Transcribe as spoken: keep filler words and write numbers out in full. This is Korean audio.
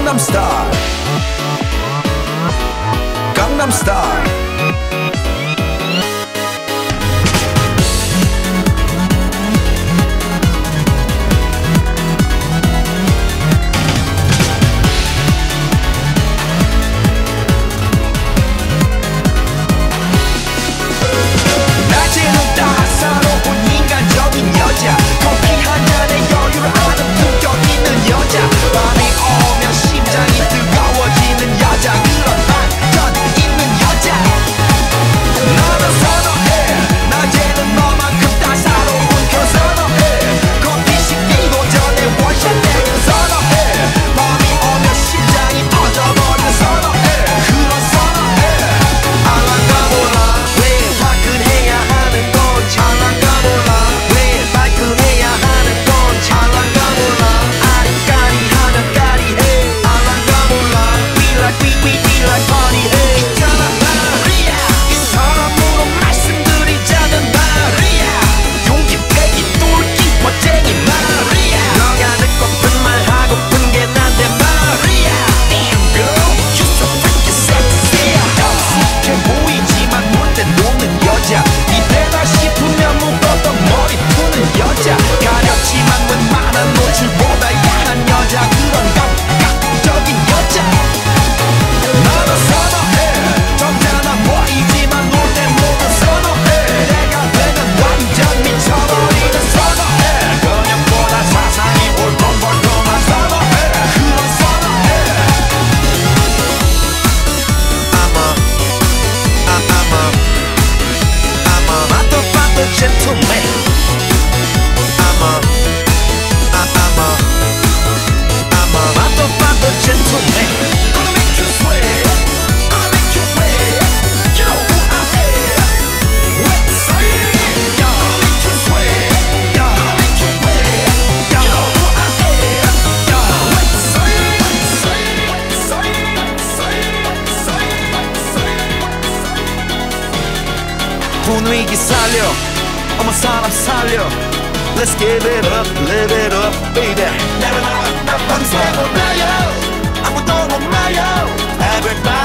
Gangnam Style, Gangnam Style. 낮에는 따사로운 인간적인 여자, 커피 한 잔에 여유를 아는 품격 있는 여자, 밤이 오면 심장이 뜨거워지는 여자, 그런 반전 있는 여자. 너는 선호해, 낮에는 너만큼 따사로운 그 선호해, 커피 식기도 전에 원샷 내는 선호해, 밤이 오면 심장이 터져버리는 선호해, 그런 선호해. 알랑가 몰라 왜 화끈해야 하는 건지, 알랑가 몰라 왜 말끔해야 하는 건지, 알랑가 몰라 아리까리하면 까리해, 알랑가 몰라 We like we we we like party해. 있잖아 말이야, 이 사람으로 말씀드리자면 말이야, 용기 패기 똘끼 멋쟁이 말이야, 너가 듣고픈 말 하고픈 게 난데 말이야. Damn girl, you so freaking sexy. 익숙해 보이지만 놀 땐 노는 여자, 이때다 싶으면 묶었던 머리 푸는 여자, 가렵지만 웬만한 노출보다 야한 여자, 그런 감각적인 여자. 너는 선호해, 점잖아 보이지만 놀 땐 노는 선호해, 내가 되면 완전 미쳐버리는 선호해, 그녀보다 사상이 볼품볼품한 선호해, 그런 선호해. I'm a, I'm a, I'm a motherfucking gentleman. I'm a, I'm a, I'm a motherfucking gentleman. Gonna make you sweat, gonna make you wet. You know who I am. Wet side, gonna make you sweat, gonna make you wet. You know who I am. Wet side, wet side, wet side, wet side, wet side. 분위기 살려, 어머 사람 살려. Let's give it up, live it up, baby. 내가 나와 밤새 몰라요, 아무도 못 말려. Everybody